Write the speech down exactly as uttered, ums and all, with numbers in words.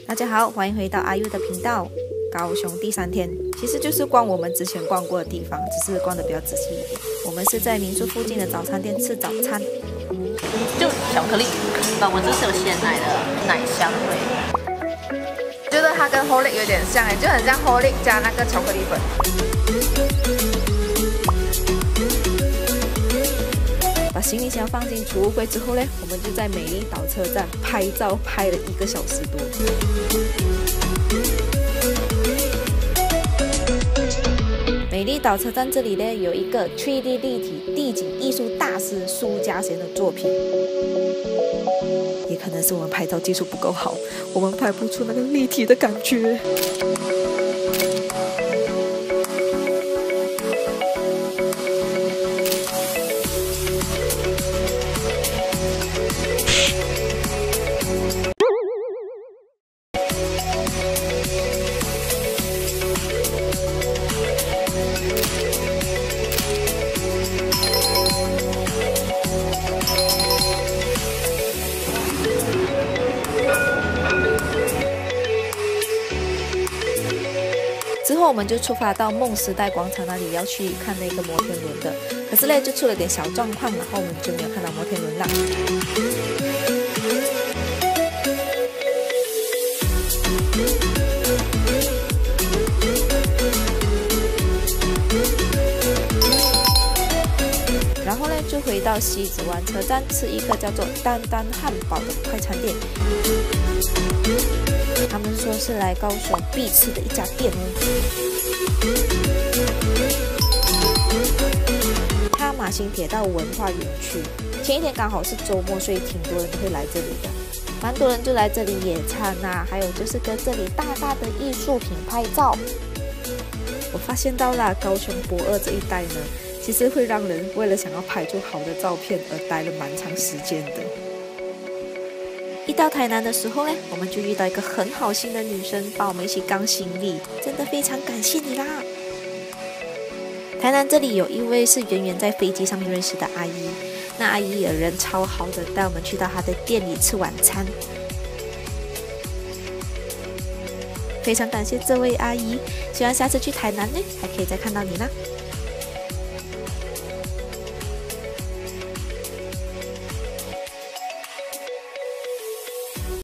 大家好，欢迎回到阿 U 的频道。高雄第三天，其实就是逛我们之前逛过的地方，只是逛得比较仔细一点。我们是在民宿附近的早餐店吃早餐， 就巧克力，那我这是有鲜奶的奶香味， 觉得它跟 Horlick 有点像哎，就很像 Horlick 加那个巧克力粉。 把行李箱放进储物柜之后呢，我们就在美丽岛车站拍照，拍了一个小时多。美丽岛车站这里呢，有一个 三 D 立体地景艺术大师苏家贤的作品。也可能是我们拍照技术不够好，我们拍不出那个立体的感觉。之后我们就出发到梦时代广场那里，要去看那个摩天轮的。可是呢，就出了点小状况，然后我们就没有看到摩天轮了。然后呢，就回到西子湾车站吃一个叫做丹丹汉堡的快餐店。他们说是来高雄必吃的一家店哦。哈马星铁道文化园区，前一天刚好是周末，所以挺多人都会来这里的。蛮多人就来这里野餐啊，还有就是跟这里大大的艺术品拍照。我发现到了高雄博二这一带呢，其实会让人为了想要拍出好的照片而待了蛮长时间的。一到台南的时候呢，我们就遇到一个很好心的女生，帮我们一起扛行李，真的非常感谢你啦！台南这里有一位是圆圆在飞机上面认识的阿姨，那阿姨也人超好的，带我们去到她的店里吃晚餐。非常感谢这位阿姨，希望下次去台南呢，还可以再看到你啦。